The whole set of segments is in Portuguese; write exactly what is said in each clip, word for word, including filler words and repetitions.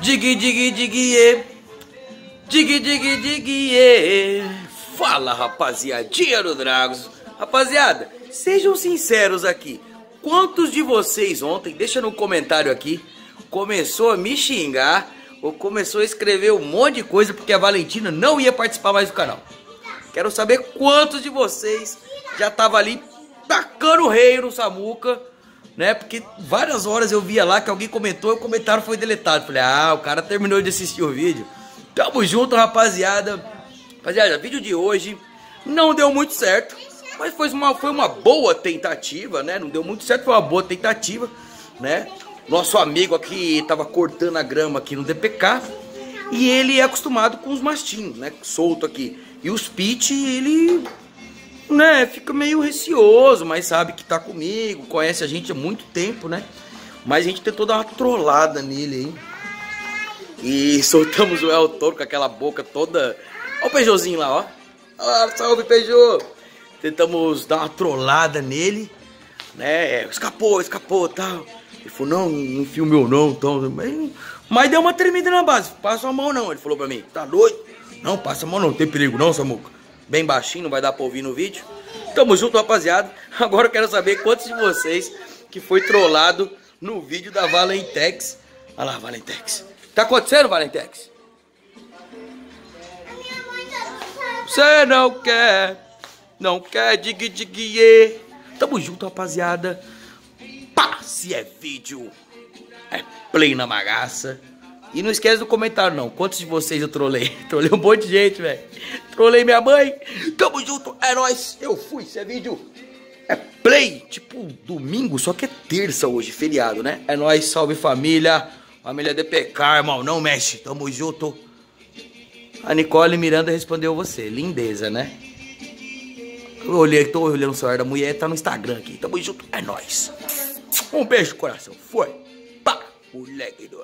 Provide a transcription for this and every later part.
Dig, dig, dig, yeah. Dig, dig, dig, yeah. Fala, rapaziadinha do Dragos. Rapaziada, sejam sinceros aqui. Quantos de vocês ontem, deixa no comentário aqui, começou a me xingar ou começou a escrever um monte de coisa porque a Valentina não ia participar mais do canal? Quero saber quantos de vocês já tava ali tacando rei no Samuca, né? Porque várias horas eu via lá que alguém comentou e o comentário foi deletado. Falei, ah, o cara terminou de assistir o vídeo. Tamo junto, rapaziada. Rapaziada, o vídeo de hoje não deu muito certo, mas foi uma, foi uma boa tentativa, né? Não deu muito certo, foi uma boa tentativa, né? Nosso amigo aqui tava cortando a grama aqui no D P K e ele é acostumado com os mastinhos, né? Solto aqui. E os pit, ele, né, fica meio receoso, mas sabe que tá comigo, conhece a gente há muito tempo, né? Mas a gente tentou dar uma trollada nele aí. E soltamos o El Toro com aquela boca toda... Olha o Peugeotzinho lá, ó. Ah, salve, Peugeot! Tentamos dar uma trollada nele, né? Escapou, escapou, tal. Ele falou, não, não filmou não, tal. Mas, mas deu uma tremida na base. Passa a mão não, ele falou pra mim. Tá doido? Não, passa a mão não, não tem perigo não, Samuca. Bem baixinho, não vai dar pra ouvir no vídeo. Tamo junto, rapaziada. Agora eu quero saber quantos de vocês que foi trollado no vídeo da Valentex. Olha lá, Valentex. Tá acontecendo, Valentex? Você não quer, não quer, dig, dig, yeah. Tamo junto, rapaziada. Pá, se é vídeo, é play na bagaça. E não esquece do comentário, não. Quantos de vocês eu trolei? Trolei um monte de gente, velho. Trolei minha mãe. Tamo junto, é nóis. Eu fui, se é vídeo. É play, tipo domingo, só que é terça hoje, feriado, né? É nóis, salve família. Família D P K, irmão, não mexe. Tamo junto. A Nicole Miranda respondeu você. Lindeza, né? Eu olhei, tô olhando o celular da mulher, tá no Instagram aqui. Tamo junto, é nóis. Um beijo no coração. Foi. Pá, moleque doido.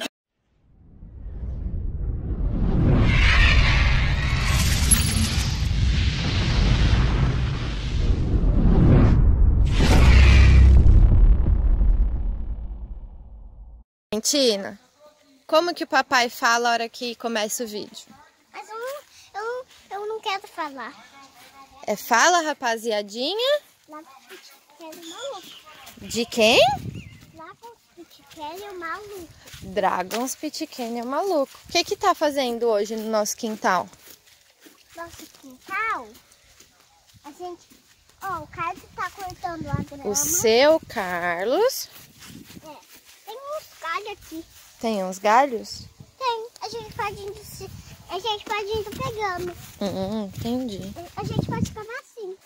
Valentina, como que o papai fala a hora que começa o vídeo? Mas eu não, eu, não, eu não quero falar. É fala, rapaziadinha? Lá pro Pitiquelho maluco. De quem? Lá pro Pitiquelho maluco. Dragons Pitiquenio maluco. O que que tá fazendo hoje no nosso quintal? Nosso quintal? A gente... Ó, o Carlos tá cortando a grama. O seu Carlos. É. Tem uns galhos aqui. Tem uns galhos? Tem. A gente pode indo, a gente pode indo pegando. Hum, entendi. A gente pode cavar assim.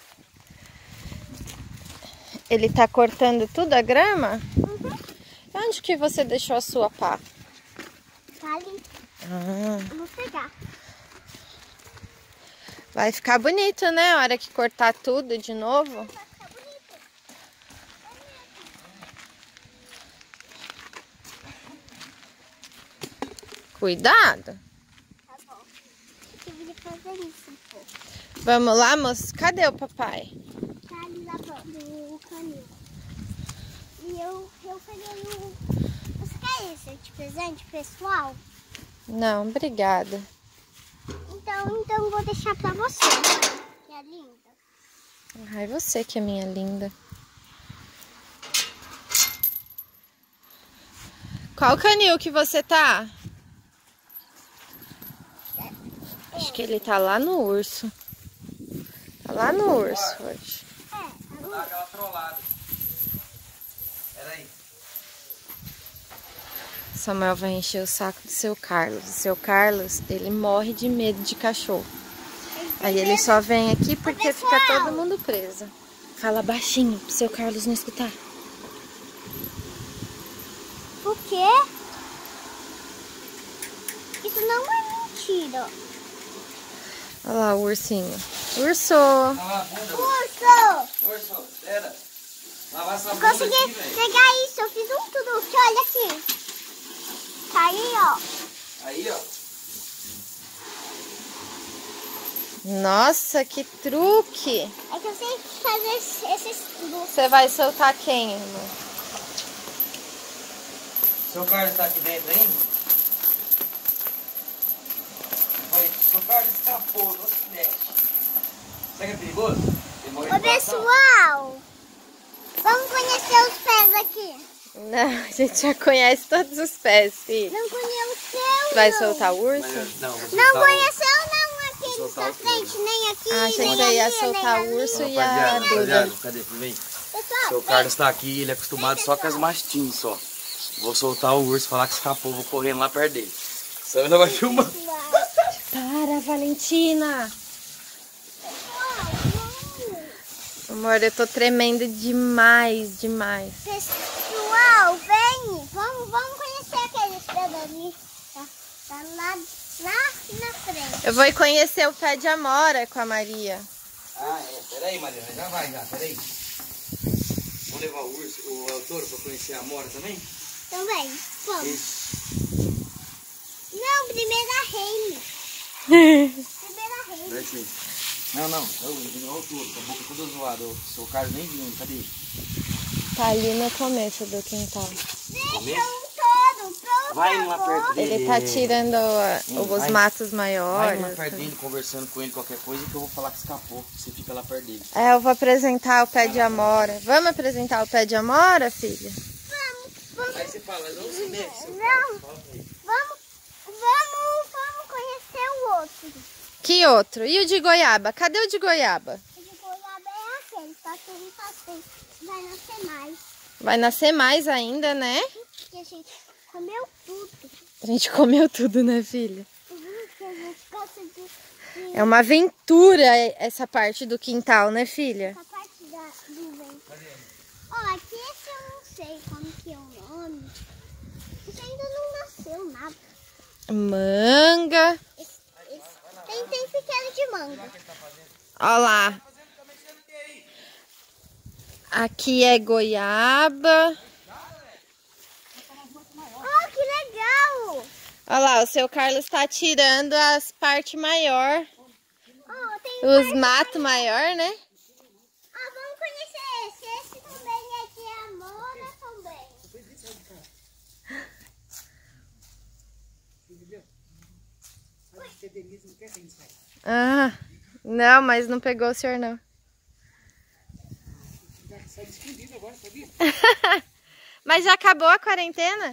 Ele tá cortando tudo a grama? Uhum. Onde que você deixou a sua pá? Tá ali. Ah. Eu vou pegar. Vai ficar bonito, né? A hora que cortar tudo de novo. Vai ficar bonito. Cuidado. Tá bom. Eu tive que fazer isso um pouco. Vamos lá, moço? Cadê o papai? Tá ali lavando o canil. E eu, eu peguei o... Você quer esse de presente, pessoal? Não, obrigada. Então, então eu vou deixar pra você, que é linda. Ai, você que é minha linda. Qual canil que você tá? Acho que ele tá lá no urso. Tá lá no urso hoje. É, tá Vou dar aquela trollada. Pera aí. Samuel vai encher o saco do seu Carlos. O seu Carlos, ele morre de medo de cachorro. Aí ele só vem aqui porque fica todo mundo preso. Fala baixinho pro seu Carlos não escutar. Por quê? Isso não é mentira. Olha lá o ursinho. Urso! Lavar a bunda. Urso! Urso, espera. Lavar essa Eu bunda consegui aqui, velho. pegar isso, eu fiz um truque, olha aqui. Tá aí, ó. Aí, ó. Nossa, que truque! É que eu sei fazer esses truques. Você vai soltar quem, irmão? Seu Carlos tá aqui dentro ainda? Seu Carlos escapou, não se mexe. Será que é perigoso? Ô pessoal, vamos conhecer os pés aqui. Não, a gente já conhece todos os pés, filho. Não conheceu, Vai não. soltar o urso? Mas, não, vou Não soltar conheceu não aqueles soltar da o frente, nem aqui, Ah, achei nem que você ia ali, soltar nem o urso ali. e a Rapaziada, Duda. rapaziada, cadê? Vem. Pessoal, Seu vem. Carlos tá aqui, ele é acostumado só com as mastinhas só. Vou soltar o urso, falar que escapou, vou correndo lá perto dele. Você ainda vai filmar. Para, Valentina! Pessoal, Amor, eu tô tremendo demais, demais. pessoal, vem. Vamos, vamos conhecer aqueles pés ali. Tá, tá lá, lá na frente. Eu vou conhecer o pé de amora com a Maria. Ah, é. Peraí, Mariana, já vai, já, peraí. Vamos levar o urso, o, o touro pra conhecer a Amora também? Também, vamos. Isso. Não, primeiro a Reine. Primeiro a Reine. Peraí, sim. Não, não, olha o touro, com a boca toda zoada. O seu Carlos nem viu, cadê ele? Tá ali no começo do quintal. Deixa um todo, por Vai lá favor. perto dele. Ele tá tirando uh, Hum, os vai. matos Vai maiores. lá perto dele, conversando com ele, qualquer coisa, que eu vou falar que escapou. Você fica lá perto dele. É, eu vou apresentar o pé de amora. Vamos apresentar o pé de amora, filha? Vamos, vamos. Aí você fala, não se mexe, seu Não. Carlos. Fala pra ele. Vamos, vamos, vamos conhecer o outro. Que outro? E o de goiaba? Cadê o de goiaba? O de goiaba é aquele, só que ele tá sem- vai nascer mais. Vai nascer mais ainda, né? Porque a gente comeu tudo. A gente comeu tudo, né, filha? Uhum, que a gente gosta de, de É uma aventura essa parte do quintal, né, filha? essa parte da, do vento. Ó, aqui esse eu não sei como que é o nome. Esse ainda não nasceu nada. Manga. Esse, esse, tem, tem pequeno de manga. Olha lá. Aqui é goiaba. Oh, que legal! Olha lá, o seu Carlos tá tirando as partes maior, Oh, tem os mais- matos maior, né? Ah, vamos conhecer esse. Esse também é de amora também. Ah, não, mas não pegou o senhor, não. Mas já acabou a quarentena?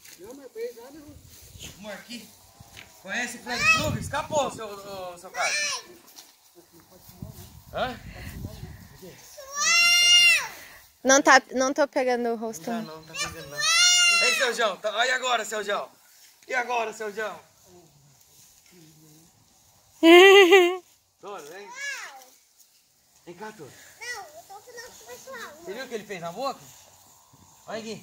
Amor, aqui. Conhece o Fred Krueger? Escapou, seu, o, seu Carlos. Hã? Não, tá, não tô pegando o rosto. Não, não. não, tá pegando não. Ei, seu João, tá... e agora, seu João? E agora, seu João? Toro, vem. Vem cá, Toro. Não, eu tô falando pro pessoal. Você viu o que ele fez na boca? Olha aqui.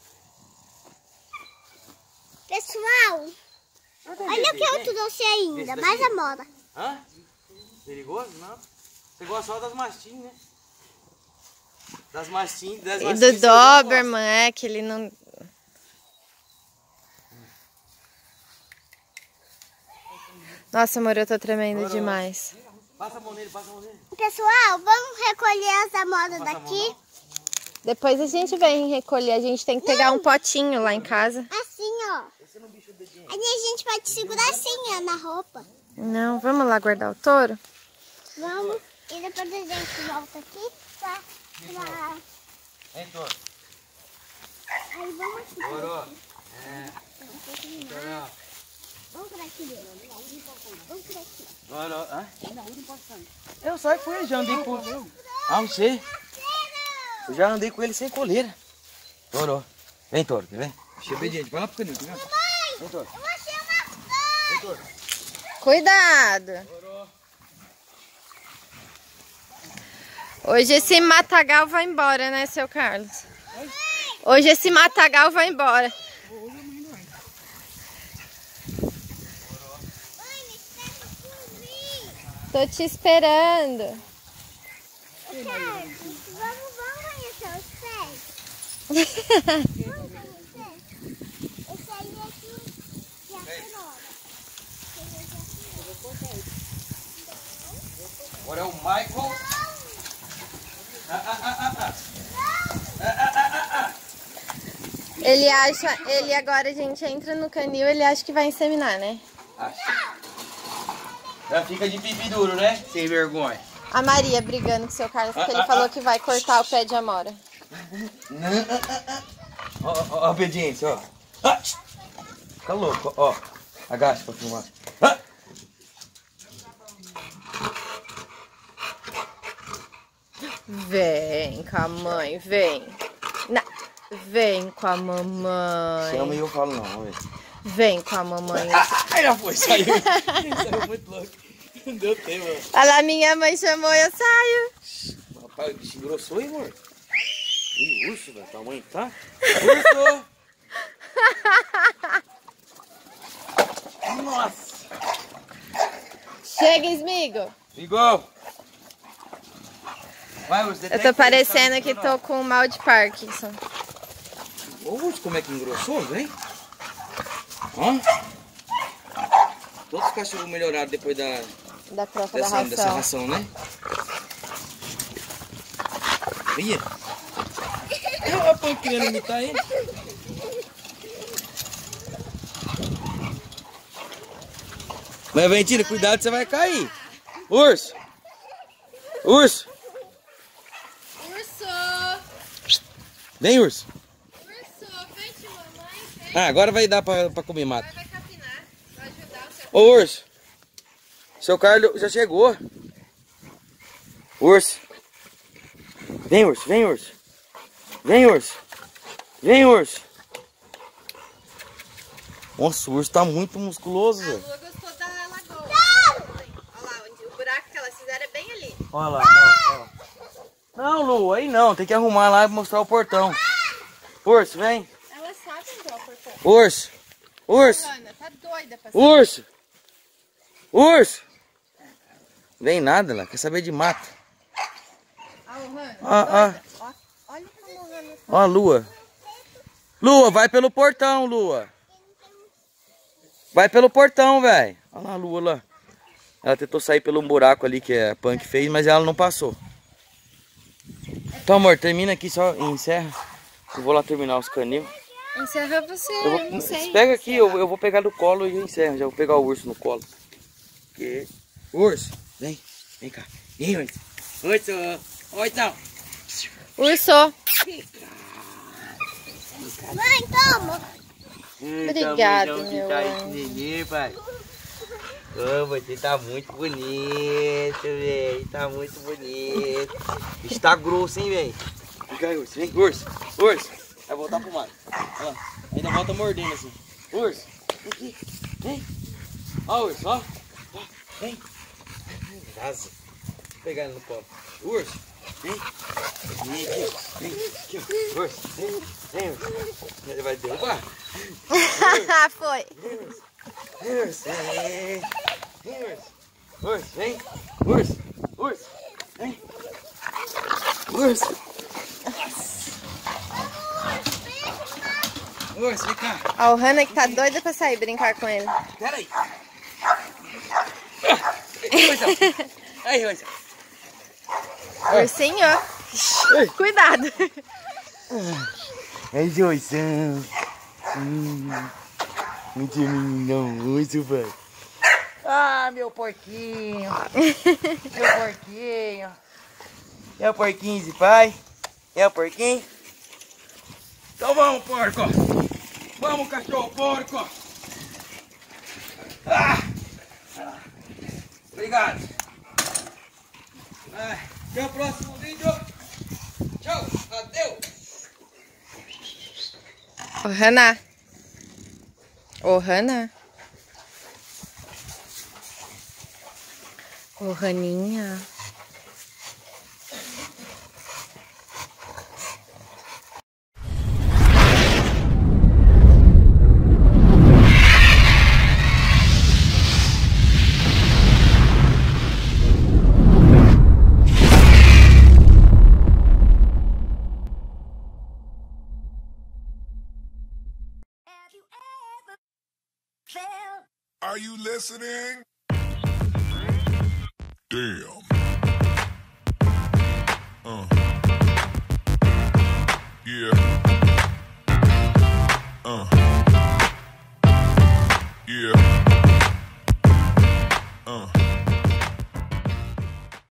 Pessoal, olha o que eu trouxe ainda. Mais amora. Hã? Perigoso? Não. Você gosta só das mastinhas, né? Das mastinhas, das E mastinhas. do você não gosta. Doberman, é que ele não... Nossa, amor, eu tô tremendo demais. Passa a mão nele, passa a mão nele. Pessoal, vamos recolher as amoras Passa a mão, daqui. não? Depois a gente vem recolher, a gente tem que pegar um potinho lá em casa. Assim, ó. Aí a gente pode segurar assim, ó, na roupa. Não, vamos lá guardar o touro? Vamos. E depois a gente volta aqui pra... pra... Vem, Toro. Aí vamos aqui. Toro. Vamos por aqui dele. Vamos por aqui. Toro. Hã? Eu saio com ele, já andei com ele. Ah, não sei. Eu já andei com ele sem coleira. Toro. Vem, Toro, quer ver? Deixa eu obediente. Vai lá pro canil, tá vendo? Vem, Toro. Eu achei uma Vem, Toro. Cuidado! Hoje esse matagal vai embora, né, seu Carlos? Hoje esse matagal vai embora. Mãe, me espera por mim. Tô te esperando. Eu quero. Vamos, vamos conhecer os pés. Vamos conhecer. Esse aí é de, de acenora. Agora é o Michael. Ele acha, ele agora a gente entra no canil, ele acha que vai inseminar, né? Acho. Já fica de pipi duro, né? Sem vergonha. A Maria brigando com o seu Carlos porque ele falou que vai cortar o pé de amora. Ó, ó, ó, obediência, ó. Ah, fica louco, ó. Agacha pra filmar. Ah. Vem com a mãe, vem. Não. Vem com a mamãe. Chama e eu falo não, vamos ver. Vem com a mamãe. Ai, já foi, saiu. Saiu muito louco. Não deu tempo. Olha lá, minha mãe chamou, eu saio. Rapaz, o bicho engrossou, hein, amor? Ih, urso, velho, tamanho tá? Urso! Nossa! Chega, Smigo. Igual. Vai, urso, Eu tô parecendo que tô com mal de Parkinson. Ô, urso, como é que engrossou, vem? Ó. Todos os cachorros melhoraram depois da... Da troca Dessa, da ração. dessa ração, né? Ia. É a Punk querendo imitar ele. Mas, Ventina, cuidado, você vai cair. Urso. Urso. Urso. Vem, urso. Urso, vem de mamãe, vem. Ah, agora vai dar pra, pra comer mato. Vai capinar, vai ajudar o seu... Ô, urso. Seu Carlos já chegou. Urso. Vem, urso, vem, urso. Vem, urso. Vem, urso. Nossa, o urso tá muito musculoso, A velho. Lua gostou da lagoa. Olha lá, onde, o buraco que elas fizeram é bem ali. Olha lá, ó, ó. Não, Lu, aí não. Tem que arrumar lá e mostrar o portão. Urso, vem. Elas sabem onde é o portão. Urso. Urso. Ana, tá doida pra Urso. Urso. Vem nada lá. Quer saber de mato. Ah, o Hannah. Ó, ó. Ó, olha como o Hannah tá. Ó a Lua. Lua, vai pelo portão, Lua. Vai pelo portão, velho. Olha lá a Lua lá. Ela tentou sair pelo buraco ali que a Punk fez, mas ela não passou. Então, amor, termina aqui só e encerra. Eu vou lá terminar os caninhos. Encerra você, Eu vou, eu não sei. pega aqui, eu, eu vou pegar do colo e eu encerro. Já vou pegar o urso no colo. Que... Urso, vem, vem cá. Vem, urso. Urso, urso. Urso. Mãe, toma. Obrigado, meu anjo. Nenê, pai. Ô, você tá muito bonito, velho. Tá muito bonito. Está grosso, hein, velho. Vem cá, urso. Vem, urso. Urso. Vai voltar pro mato. Olha lá. Ainda volta mordendo assim. Urso. Vem aqui. Vem. Ó, urso, ó. Ó, vem. Casa. Vou pegar ele no colo. Urso. Vem. Vem aqui. Vem. Aqui, ó. Urso. Vem. Vem, urso. Ele vai derrubar. Foi. Vem, urso. Vem, urso. Vem. Vem, urso. Urso, vem. Urso. Urso. Vem. Urso. Urso, vem cá. Ó, o Hannah que tá doida pra sair brincar com ele. Pera aí. Aí, urso. Ursinho. Cuidado. É Joição. Hum, muito menino, urso, pai. Ah, meu porquinho. Meu porquinho. É o porquinho de pai. É o porquinho. Então vamos, porco. Vamos, cachorro, porco. Ah. Obrigado. Ah, até o próximo vídeo. Tchau, adeus. Ô, Hannah. Ô, Hannah. Ô, Raninha. Are you listening? Damn. Uh. Yeah. Uh. Yeah.